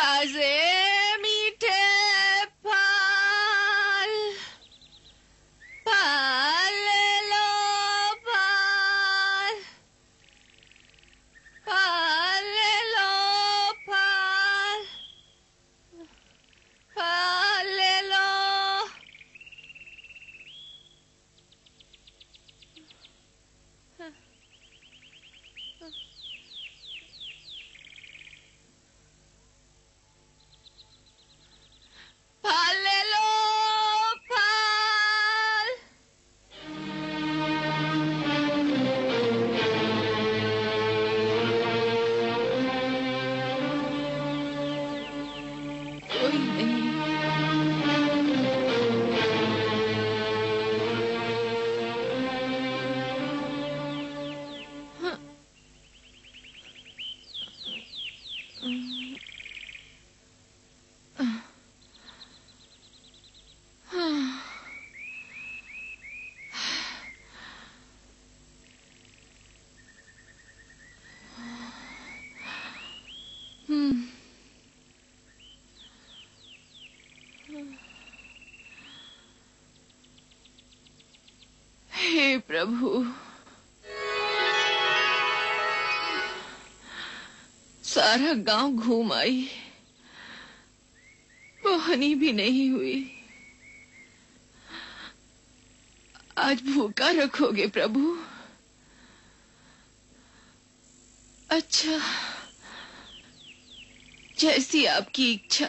ताजे मीठे फल, फल लो फल, फल लो फल, फल लो। फल लो फल। कोई नहीं। हाँ। हे प्रभु, सारा गांव घूम आई, बोहनी भी नहीं हुई। आज भूखा रखोगे प्रभु? अच्छा, जैसी आपकी इच्छा।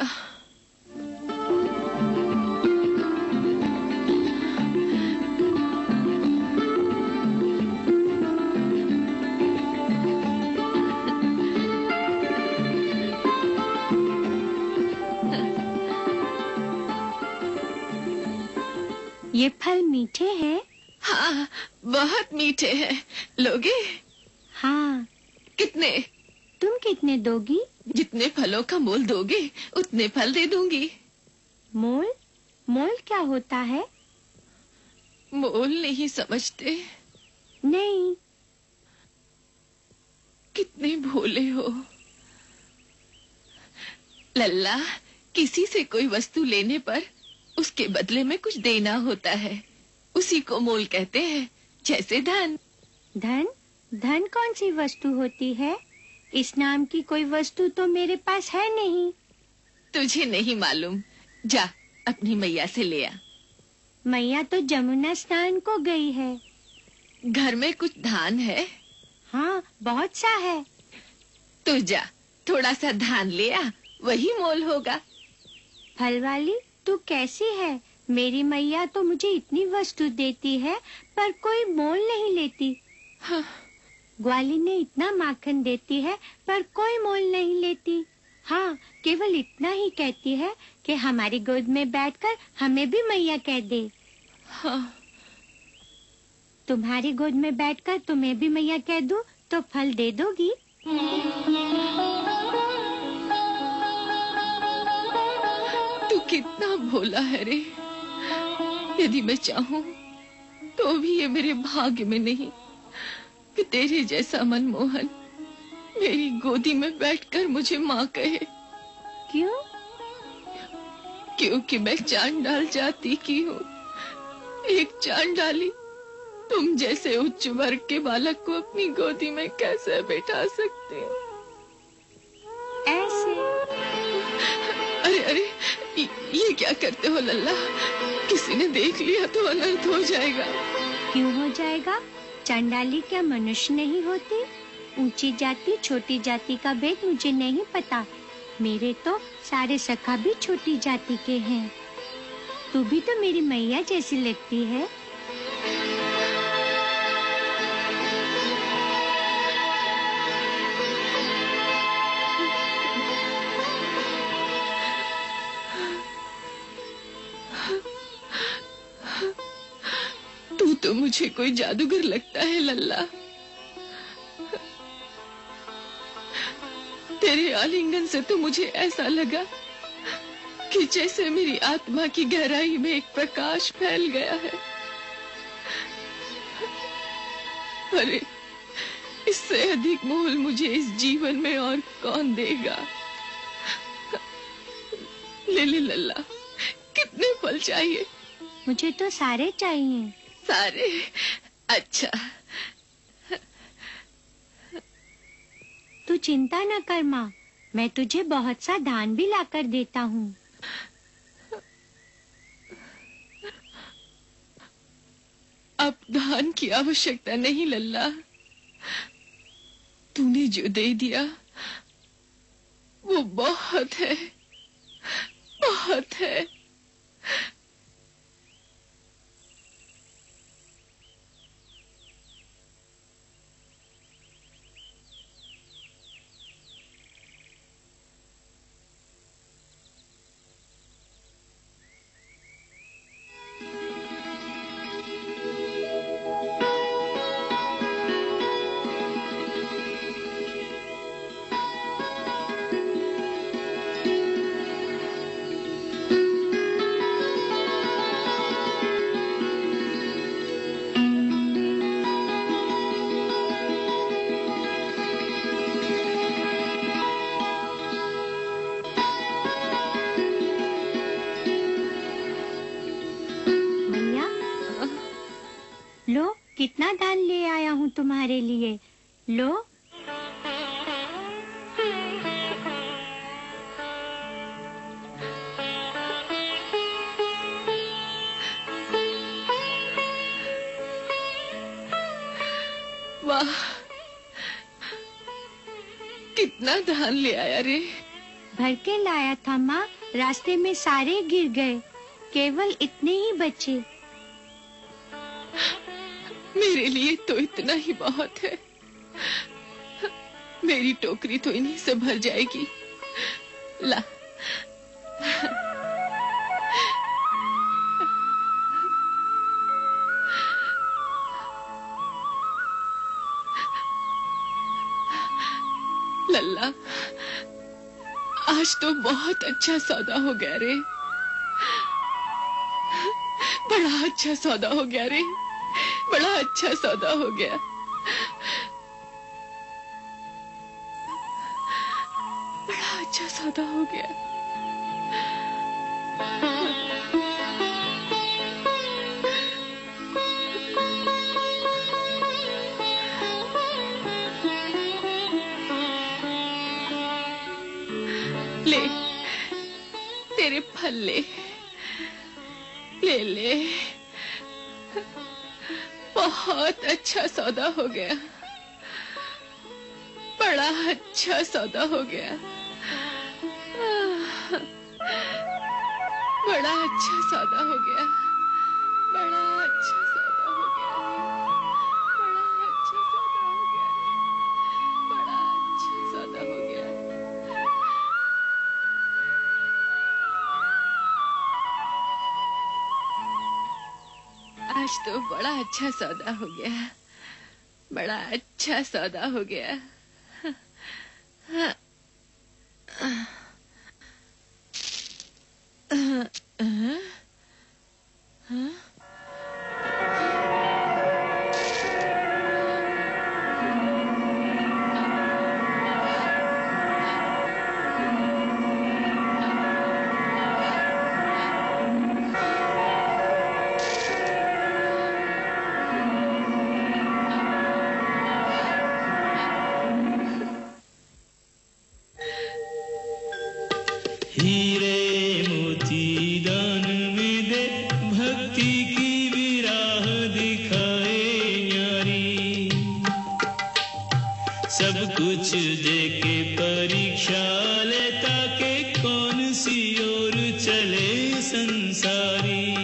ये फल मीठे हैं? हाँ, बहुत मीठे हैं। लोगे? हाँ। कितने? तुम कितने दोगी? जितने फलों का मोल दोगे उतने फल दे दूंगी। मोल? मोल क्या होता है? मोल नहीं समझते? नहीं। कितने भोले हो लल्ला। किसी से कोई वस्तु लेने पर उसके बदले में कुछ देना होता है, उसी को मोल कहते हैं। जैसे धन। धन? धन कौन सी वस्तु होती है? इस नाम की कोई वस्तु तो मेरे पास है नहीं। तुझे नहीं मालूम? जा अपनी मैया से ले आ। मैया तो जमुना स्नान को गई है। घर में कुछ धान है? हाँ, बहुत सा है। तो जा थोड़ा सा धान ले आ, वही मोल होगा। फल वाली, तू कैसी है? मेरी मैया तो मुझे इतनी वस्तु देती है पर कोई मोल नहीं लेती। हाँ। ग्वाली ने इतना माखन देती है पर कोई मोल नहीं लेती। हाँ, केवल इतना ही कहती है कि हमारी गोद में बैठकर हमें भी मैया कह दे। हाँ। तुम्हारी गोद में बैठकर तुम्हें भी मैया कह दूं तो फल दे दोगी? तू कितना भोला है रे। यदि मैं चाहूं तो भी ये मेरे भाग्य में नहीं कि तेरे जैसा मनमोहन मेरी गोदी में बैठकर मुझे माँ कहे। क्यों? क्योंकि मैं चांडाल जाति की हूँ। एक चांडाली तुम जैसे उच्च वर्ग के बालक को अपनी गोदी में कैसे बैठा सकते हो? ऐसे? अरे अरे, ये क्या करते हो लल्ला? किसी ने देख लिया तो अनर्थ हो जाएगा। क्यों हो जाएगा? चांडाली क्या मनुष्य नहीं होती? ऊंची जाति छोटी जाति का भेद मुझे नहीं पता। मेरे तो सारे सखा भी छोटी जाति के हैं। तू भी तो मेरी मैया जैसी लगती है। तू तो मुझे कोई जादूगर लगता है लल्ला। तेरे आलिंगन से तो मुझे ऐसा लगा कि जैसे मेरी आत्मा की गहराई में एक प्रकाश फैल गया है। अरे, इससे अधिक मोल मुझे इस जीवन में और कौन देगा? ले ले लल्ला, कितने फल चाहिए? मुझे तो सारे चाहिए। सारे? अच्छा। तू चिंता न कर माँ, मैं तुझे बहुत सा धान भी लाकर देता हूँ। अब धान की आवश्यकता नहीं लल्ला, तूने जो दे दिया वो बहुत है, बहुत है। लो, कितना धान ले आया हूँ तुम्हारे लिए। लो। वाह, कितना धान ले आया रे। भर के लाया था माँ, रास्ते में सारे गिर गए, केवल इतने ही बचे। मेरे लिए तो इतना ही बहुत है। मेरी टोकरी तो इन्हीं से भर जाएगी। ला। लल्ला, आज तो बहुत अच्छा सौदा हो गया रे। बड़ा अच्छा सौदा हो गया रे, बड़ा अच्छा सौदा हो गया। बड़ा अच्छा सौदा हो गया। ले, तेरे फल ले, ले ले। बहुत अच्छा सौदा हो गया, बड़ा अच्छा सौदा हो गया। बड़ा अच्छा सौदा हो गया, बड़ा अच्छा सौदा हो गया, बड़ा अच्छा सौदा हो गया, बड़ा अच्छा सौदा हो गया। आज तो बड़ा अच्छा सौदा हो गया, बड़ा अच्छा सौदा हो गया। हीरे मोती दान में दे, भक्ति की विराह दिखाए न्यारी। सब कुछ दे के परीक्षा लेता के कौन सी ओर चले संसारी।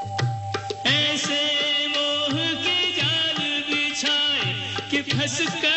ऐसे मोह के जाल बिछाए कि फंस कर